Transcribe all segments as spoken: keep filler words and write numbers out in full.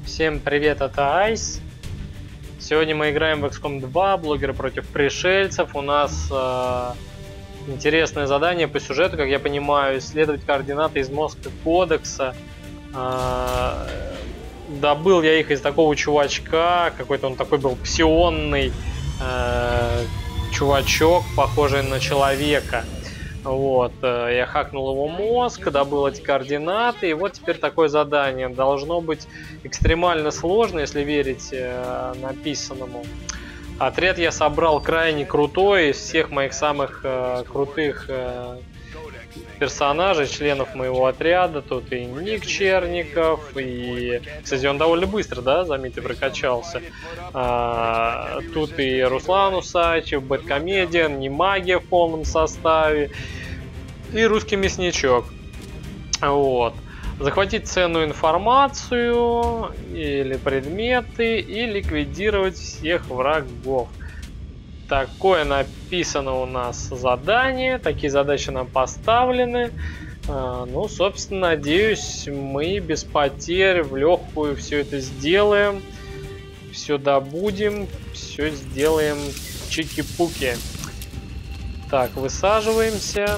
Всем привет, это Айс. Сегодня мы играем в икс ком два, блогеры против пришельцев. У нас э, интересное задание по сюжету, как я понимаю, исследовать координаты из мозга кодекса. Э, добыл я их из такого чувачка, какой-то он такой был псионный э, чувачок, похожий на человека. Вот, я хакнул его мозг, добыл эти координаты, и вот теперь такое задание. Должно быть экстремально сложно, если верить э, написанному. Отряд я собрал крайне крутой, из всех моих самых э, крутых э, персонажей, членов моего отряда. Тут и Ник Черников, и, кстати, он довольно быстро, да, заметьте, прокачался. А, тут и Руслан Усачев, Бэткомедиан, Немагия в полном составе, и русский мясничок. Вот. Захватить ценную информацию или предметы и ликвидировать всех врагов. Такое написано у нас задание, такие задачи нам поставлены. А, ну, собственно, надеюсь, мы без потерь в легкую все это сделаем. Все добудем, все сделаем чики-пуки. Так, высаживаемся.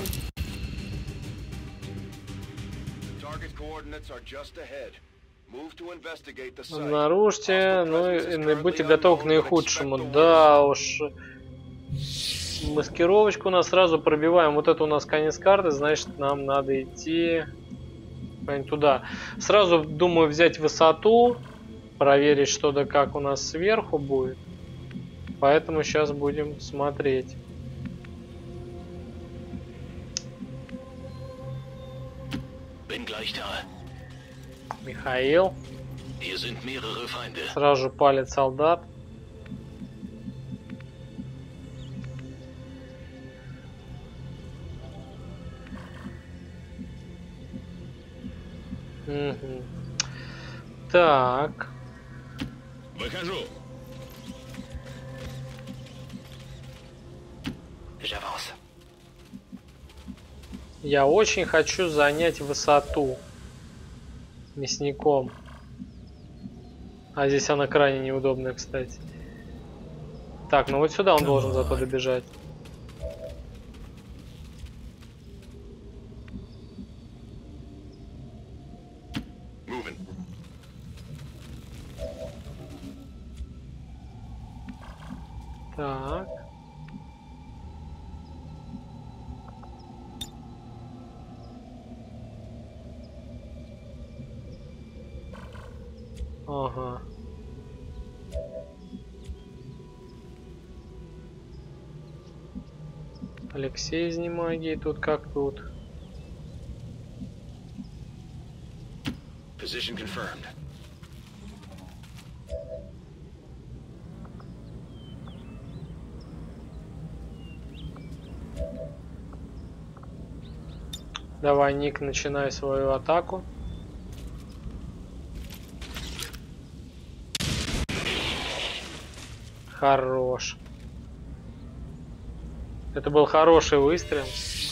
Обнаружьте, ну и будьте готовы к наихудшему. Да уж. Маскировочку у нас сразу пробиваем. Вот это у нас конец карты, значит, нам надо идти туда. Сразу думаю взять высоту, проверить, что да как у нас сверху будет. Поэтому сейчас будем смотреть. Михаил. Сразу же палит солдат. Угу. Так. Выхожу. Я очень хочу занять высоту мясником. А здесь она крайне неудобная, кстати. Так, ну вот сюда он должен зато добежать. Так. Ага. Алексей из Немагии тут как тут. Position confirmed. Давай, Ник, начинай свою атаку. Хорош. Это был хороший выстрел.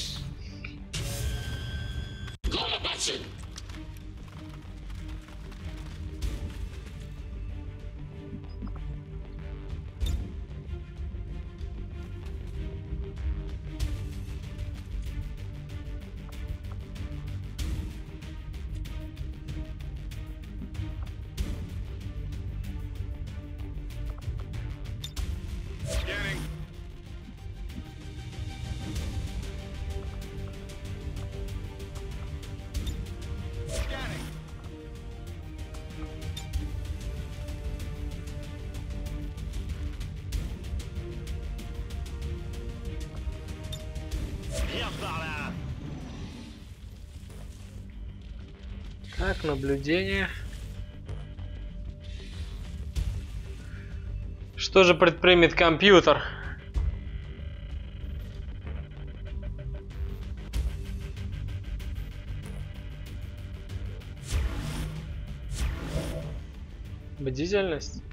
Так, наблюдение. Что же предпримет компьютер? Бдительность?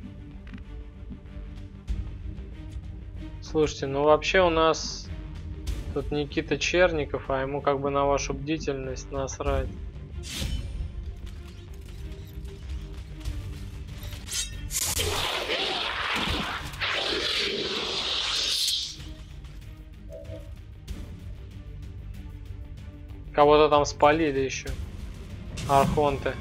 Слушайте, ну вообще у нас тут Никита Черников, а ему как бы на вашу бдительность насрать. Кого-то там спалили еще. Архонты.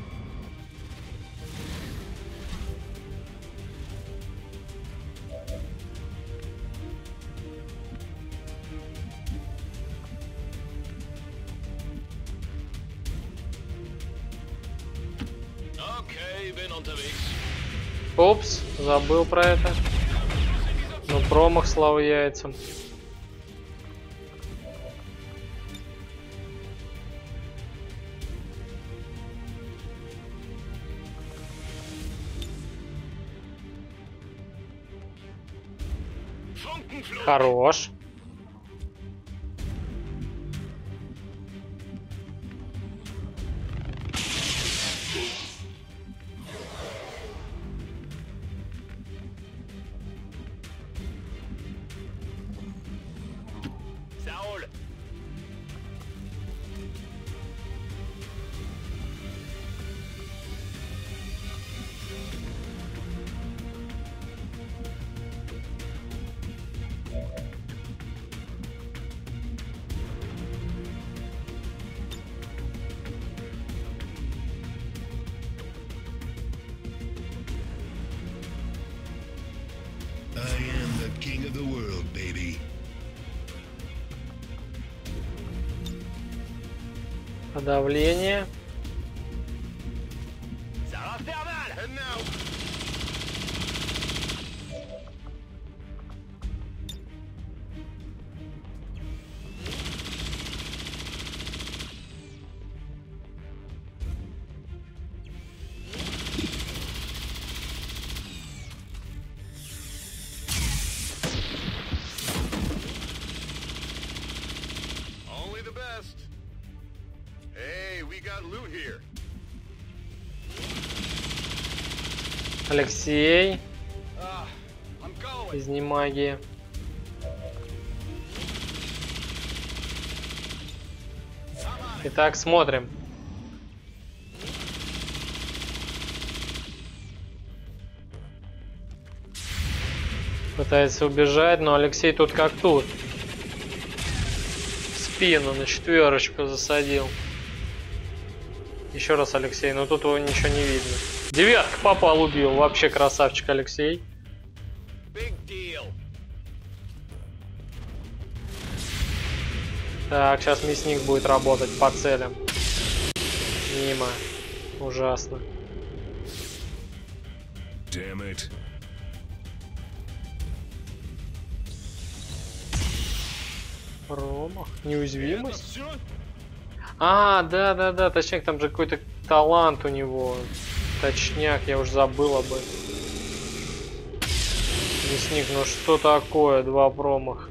Опс, забыл про это. Ну, промах, слава яйцам. Хорош. King of the world, baby. Подавление. Алексей. Из немагии. Итак, смотрим. Пытается убежать, но Алексей тут как тут. В спину на четверочку засадил. Еще раз Алексей, но тут его ничего не видно. Девятка попал, убил. Вообще красавчик Алексей. Так, сейчас мясник будет работать по целям. Мимо. Ужасно. Промах. Неуязвимость. А, да-да-да, точняк, там же какой-то талант у него. Точняк, я уже забыл об этом. Мясник, ну что такое? Два промаха.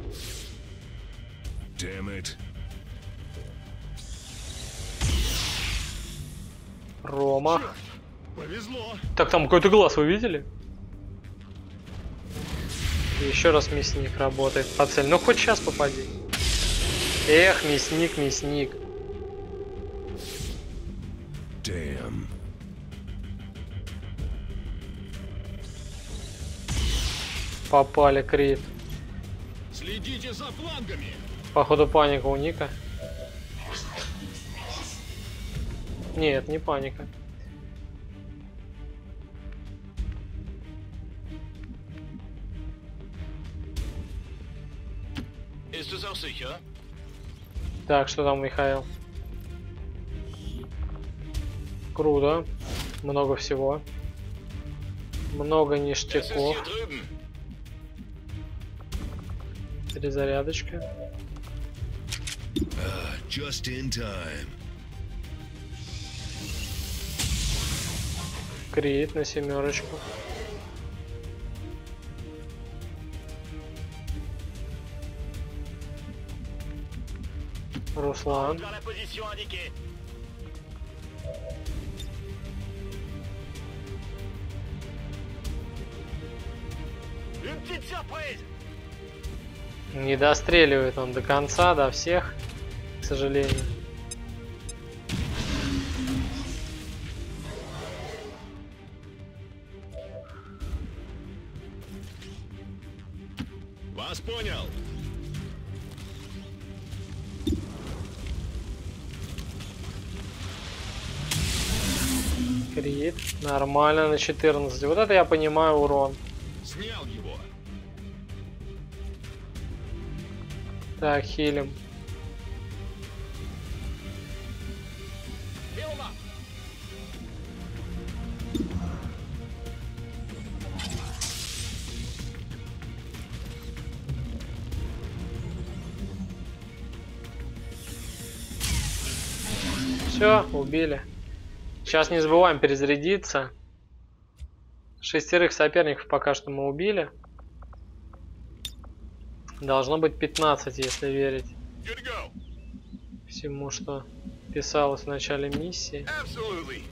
Промах. Повезло. Так, там какой-то глаз, вы видели? Еще раз мясник работает по цели. Ну хоть сейчас попади. Эх, мясник, мясник. Damn. Попали, крит. Следите за флангами. Походу паника у Ника. Нет, не паника. Так, что там, Михаил? Круто. Много всего. Много ништяков. Перезарядочка. Uh, just in time. Крит на семерочку. Руслан. Не достреливает он до конца, до всех, к сожалению. Вас понял. Крит. Нормально на четырнадцать. Вот это я понимаю урон. Снял его. Так, хилим. Все, убили. Сейчас не забываем перезарядиться. Шестерых соперников пока что мы убили. Должно быть пятнадцать, если верить всему, что писалось в начале миссии. Absolutely.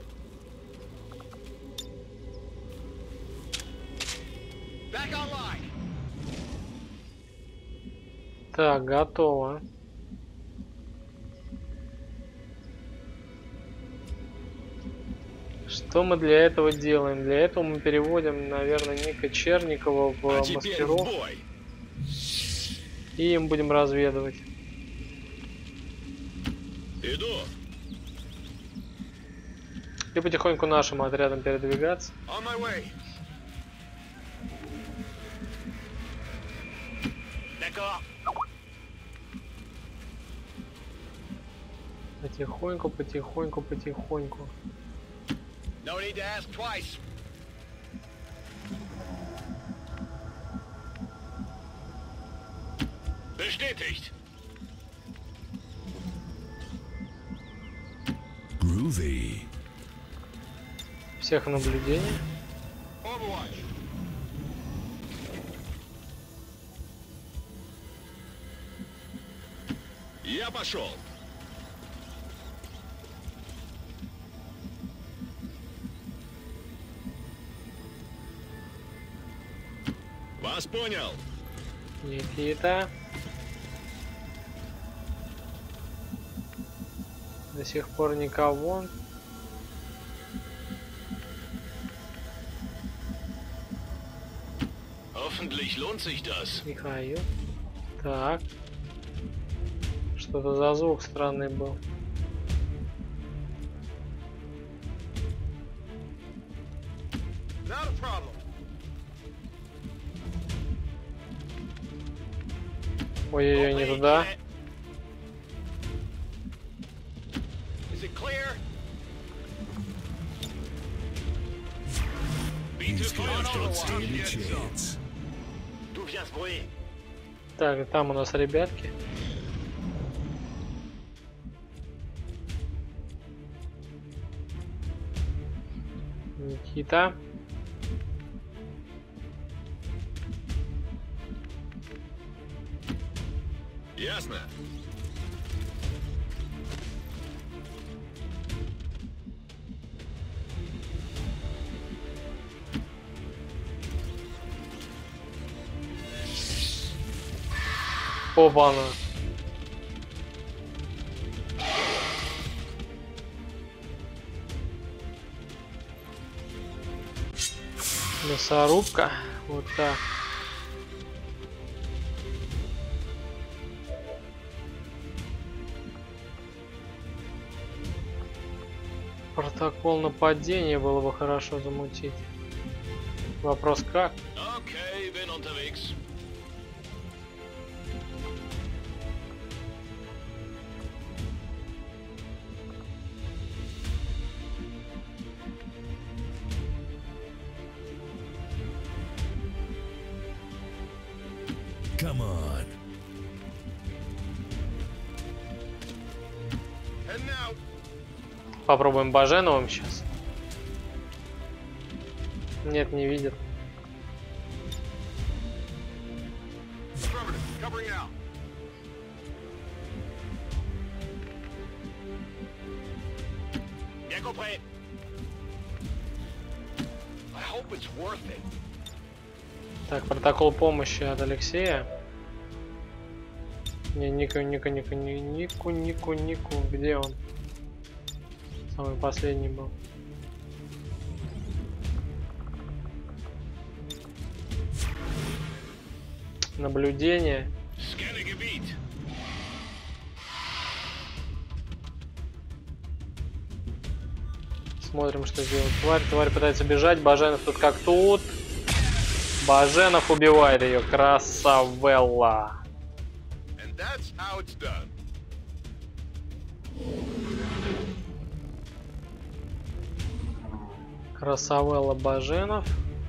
Back online. Так, готово. Что мы для этого делаем? Для этого мы переводим, наверное, Ника Черникова в А теперь в мастеров. бой. И им будем разведывать. Иду. И потихоньку нашим отрядом передвигаться. On my way. D'accord. Потихоньку, потихоньку, потихоньку. No need to ask twice. Bestätigt. Groovy. Всех в наблюдение. Overwatch. Я пошел. Вас понял. Никита. До сих пор никого. Hoffentlich lohnt sich das. Михаил. Так. Что-то за звук странный был. Not a problem. Ой-ой-ой, не туда. Is it clear? These guys don't stand a chance. D'où vient ce bruit? Так, там у нас ребятки. Никита. Ясно. Опа-на. Мясорубка. Вот так. Протокол нападения было бы хорошо замутить. Вопрос как? Okay, bin unterwegs. Come on. And now. Попробуем Баженовым сейчас. Нет, не видит. Covering out. Я compris. I hope it's worth it. Так, протокол помощи от Алексея. Не, Нику, Нику, Нику, Нику, Нику, Нику, где он? Самый последний был. Наблюдение. Смотрим, что делает тварь. Тварь пытается бежать. Баженов тут как тут. Баженов убивает ее. Красавелла. Красавелла Баженов.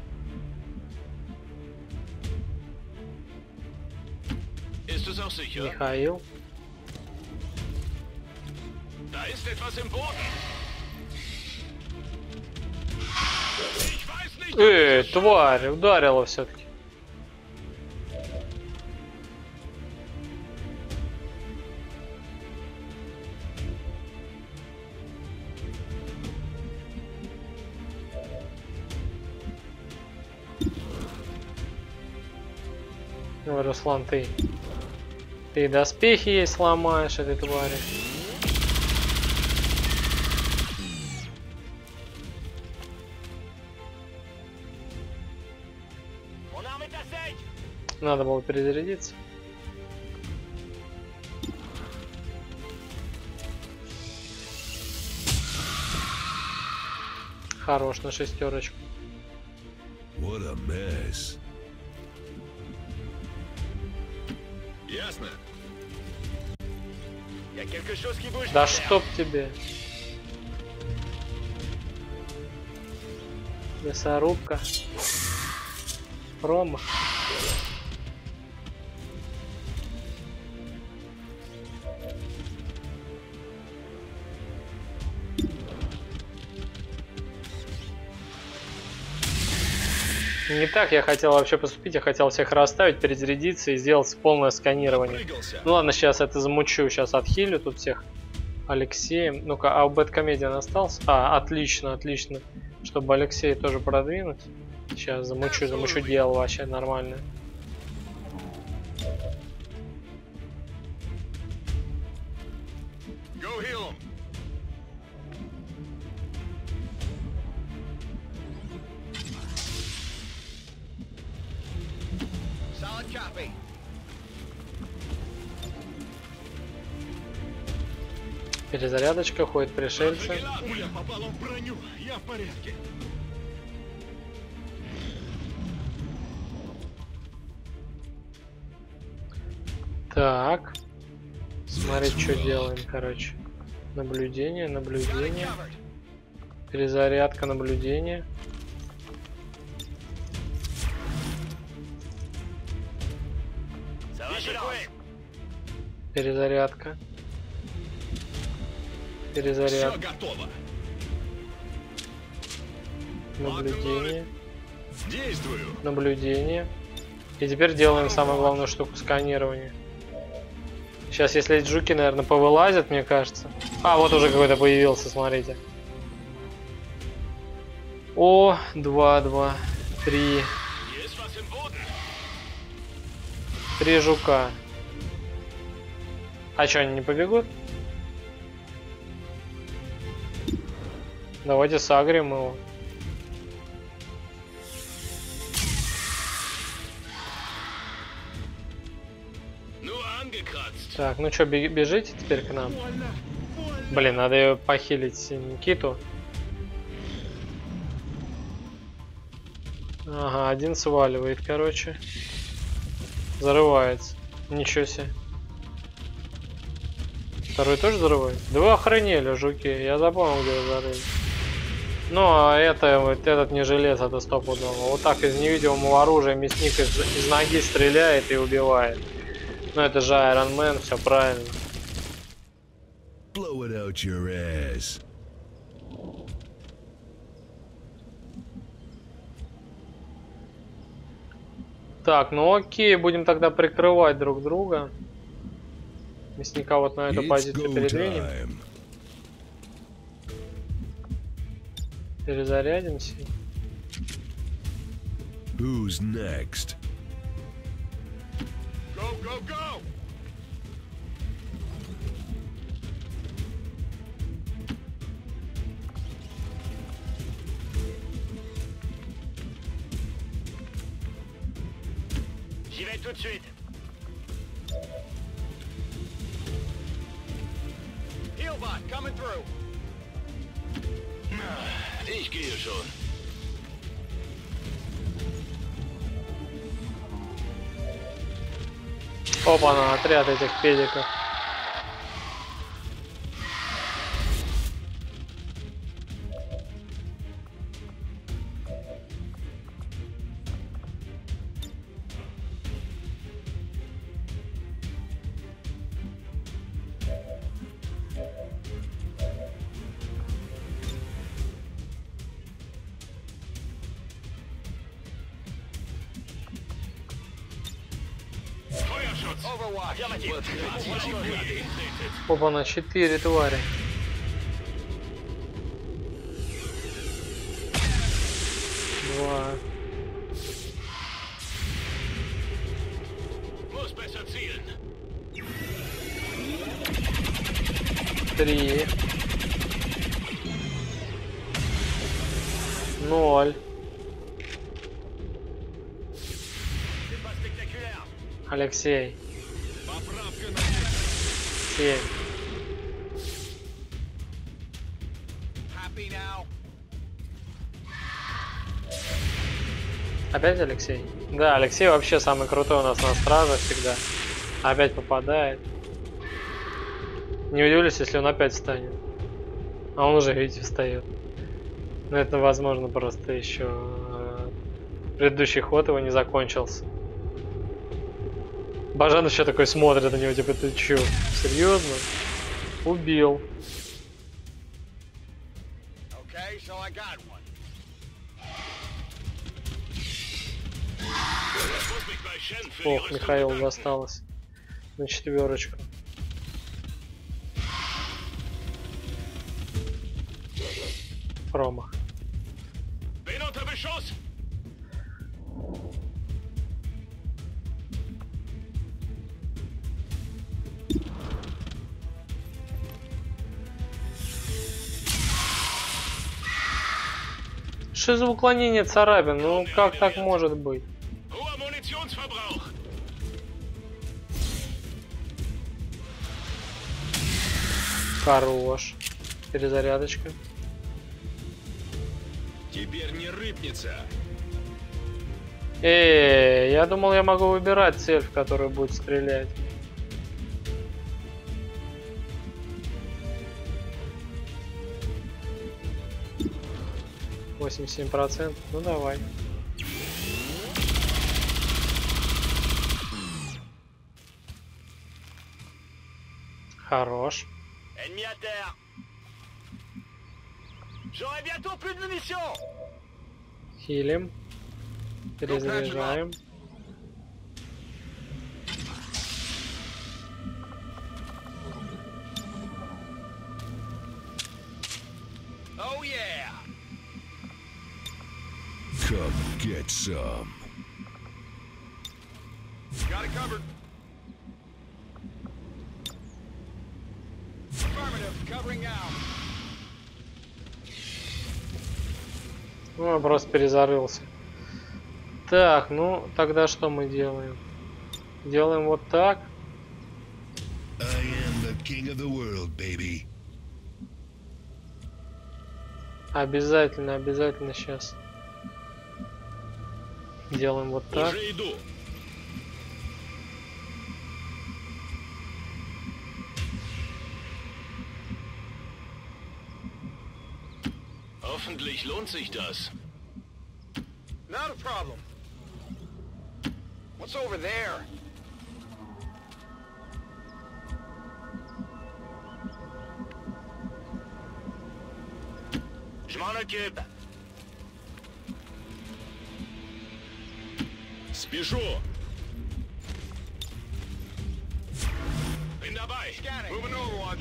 Михаил. Эй, тварь, ударила все-таки. Ой, Руслан, ты. Ты доспехи ей сломаешь, этой твари. Надо было перезарядиться. Хорош на шестерочку. What a mess. Ясно. Да чтоб тебе. Мясорубка. Промах. Не так я хотел вообще поступить, я хотел всех расставить, перезарядиться и сделать полное сканирование. Ну ладно, сейчас это замучу, сейчас отхилю тут всех Алексеем. Ну-ка, а у Бэткомедиан остался? А, отлично, отлично. Чтобы Алексея тоже продвинуть. Сейчас замучу, замучу дело вообще нормально. Перезарядочка, ходит пришельцы. Пуля попала в броню. Я в порядке. Так. Смотреть, что делаем, короче. Наблюдение, наблюдение. Перезарядка, наблюдение. Перезарядка. Перезарядка. Наблюдение. Действую. Наблюдение. И теперь делаем самую главную штуку — сканирование. Сейчас, если эти жуки, наверное, повылазят, мне кажется. А, вот уже какой-то появился, смотрите. О, два, два, три. Три жука. А что, они не побегут? Давайте сагрим его. Так, ну что, бежите теперь к нам? Блин, надо ее похилить, Никиту. Ага, один сваливает, короче. Зарывается. Ничего себе. Второй тоже зарывает? Да вы охренели, жуки. Я запомнил, где вы зарыли. Ну, а это, вот этот не жилец, это стопудово. Вот так из невидимого оружия мясник из, из ноги стреляет и убивает. Ну, это же Iron Man, все правильно. Blow it out your ass. Так, ну окей, будем тогда прикрывать друг друга. Мясника вот на эту позицию передвинем. Перезарядимся. Who's next? Go, go, go! J'y vais tout de suite. Healbot coming through. Ich gehe schon. Опа, на отряд этих педиков. Опа, на четыре твари. Два. Три. Ноль. Алексей. Семь. Опять Алексей? Да, Алексей вообще самый крутой у нас на стражах всегда. Опять попадает. Не удивлюсь, если он опять встанет. А он уже, видите, встает. Но это возможно просто еще предыдущий ход его не закончился. Бажан еще такой смотрит на него, типа, ты чё, серьезно? Убил. Okay, so I got one. Ох, Михаил досталось. На четверочку. Промах. Что за уклонение царапин? Ну как так может быть? Хорош. Перезарядочка. Теперь не рыпнется. Эй, я думал, я могу выбирать цель, в которую будет стрелять. восемьдесят семь процентов. Ну давай. Хорош. Ennemi à terre. J'aurai bientôt plus de munitions. Хилим. Перезаряжаем. Oh yeah. Come get some. Got it covered. Affirmative, covering out. Ну, он просто перезарылся. Так, ну, тогда что мы делаем? Делаем вот так. I am the king of the world, baby. Обязательно, обязательно сейчас. Делаем вот так. Уже иду. Hoffentlich lohnt sich das. Not a problem. What's over there? Je m'en occupe. Спешу. Bin dabei. Moving Overwatch.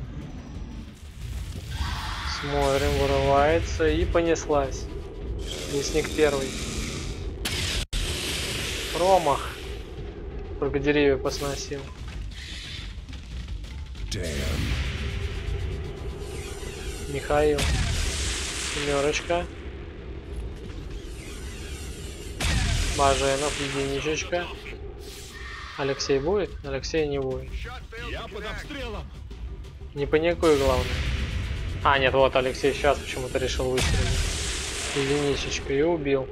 Смотрим, вырывается и понеслась. Лесник первый. Промах. Только деревья посносил. Damn. Михаил. Семерочка. Баженов, единичечка. Алексей будет? Алексей не будет. Я под обстрелом. Не паникуй, главное. А, нет, вот Алексей сейчас почему-то решил выстрелить. Единичечка и убил.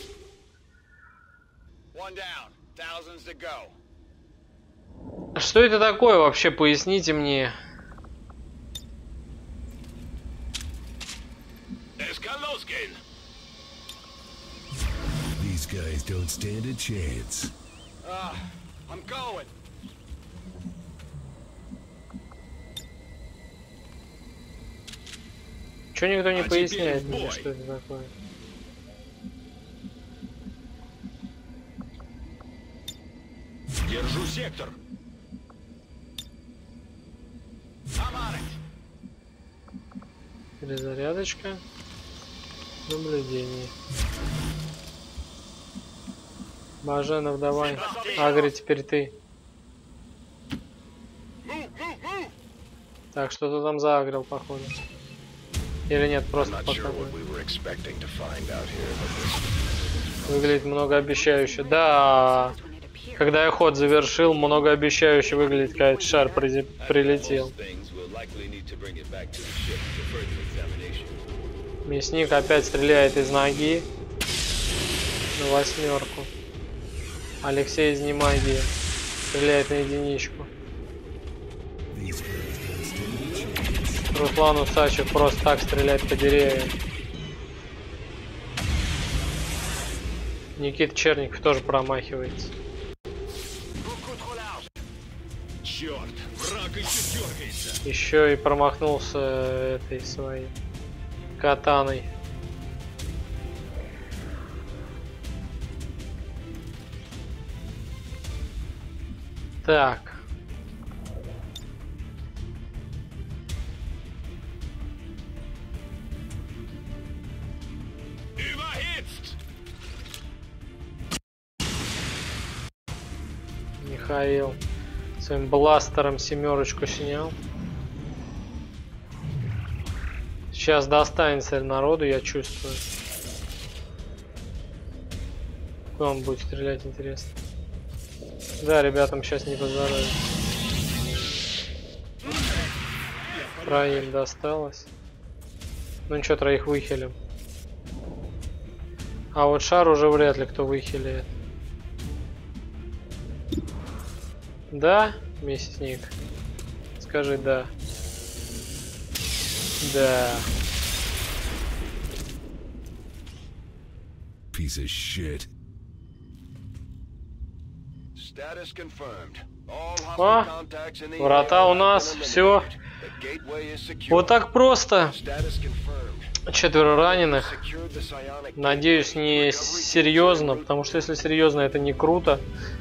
One down. Thousands to go. Что это такое вообще? Поясните мне. Eskaloskin. These guys don't stand a chance. Ah, I'm going. Чё никто не А поясняет теперь в мне, бой. что это такое? Держу сектор. I'm on it. Перезарядочка. Наблюдение. Баженов, давай. Агри, теперь ты. Move, move, move. Так, что-то там заагрил, походу. Или нет, просто Not sure пока. what we were expecting to find out here, but this Выглядит многообещающе. Да, когда я ход завершил, многообещающе выглядит, как шар при- прилетел. Мясник опять стреляет из ноги. На восьмерку. Алексей из немагии стреляет на единичку. these guys don't stand a chance. Руслан Усачев просто так стреляет по деревьям. Никита Черников тоже промахивается. Черт, враг еще дергается. Еще и промахнулся этой своей катаной. Так. Überhitzt. Михаил своим бластером семерочку снял. Сейчас достанется народу, я чувствую. Куда он будет стрелять, интересно. Да, ребятам сейчас не поздоровится. Троим досталось. Ну ничего, троих выхилим. А вот шар уже вряд ли кто выхилит. Да, мясник? Скажи да. Да. Piece of shit. Status confirmed. All О, hostile contacts in the врата у area нас, have been все. eliminated. The gateway is secure. Вот так просто. Status confirmed. Четверо раненых. Secured the psionic Надеюсь, не gateway. серьезно, потому что если серьезно, это не круто.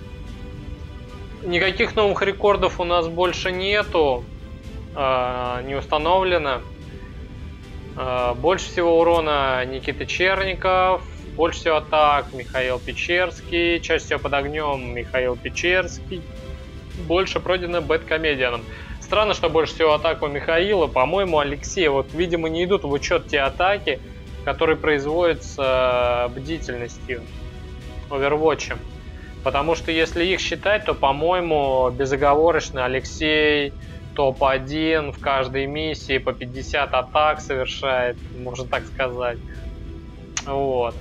Никаких новых рекордов у нас больше нету. э, Не установлено. Э, Больше всего урона Никита Черников. Больше всего атак Михаил Печерский. Чаще всего под огнем Михаил Печерский. Больше пройдено Бэткомедианом. Странно, что больше всего атак у Михаила. По-моему, Алексей, вот, видимо, не идут в учет те атаки, которые производятся бдительностью, овервотчем. Потому что если их считать, то, по-моему, безоговорочно Алексей топ один в каждой миссии по пятьдесят атак совершает, можно так сказать. Вот.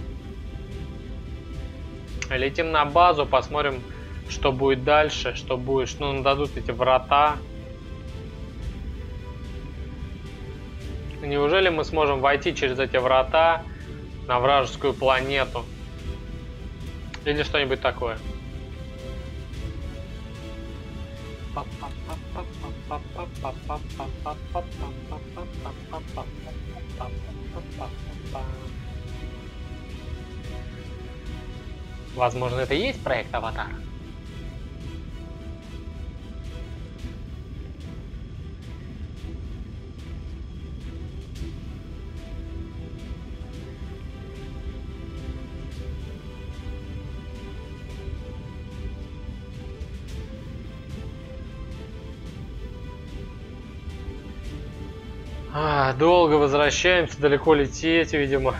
Летим на базу, посмотрим, что будет дальше, что будет, что нам дадут эти врата. Неужели мы сможем войти через эти врата на вражескую планету? Или что-нибудь такое? Возможно, это и есть проект «Аватар». А, долго возвращаемся, далеко лететь, видимо.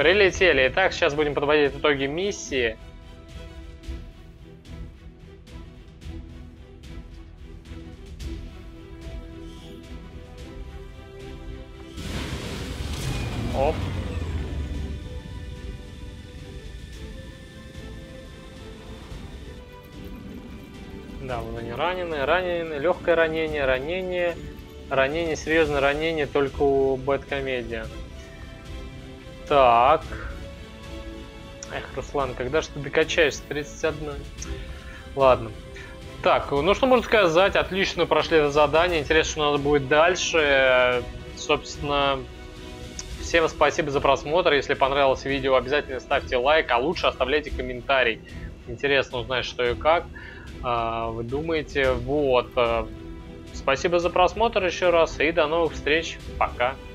Прилетели. Итак, сейчас будем подводить итоги миссии. Оп. Да, вот они ранены, ранены, легкое ранение, ранение, ранение, серьезное ранение только у Бэткомедиана. Так. Эх, Руслан, когда же ты докачаешься? тридцать один. Ладно. Так, ну что можно сказать? Отлично прошли это задание. Интересно, что у нас будет дальше. Собственно, всем спасибо за просмотр. Если понравилось видео, обязательно ставьте лайк, а лучше оставляйте комментарий. Интересно узнать, что и как вы думаете. Вот. Спасибо за просмотр еще раз и до новых встреч. Пока.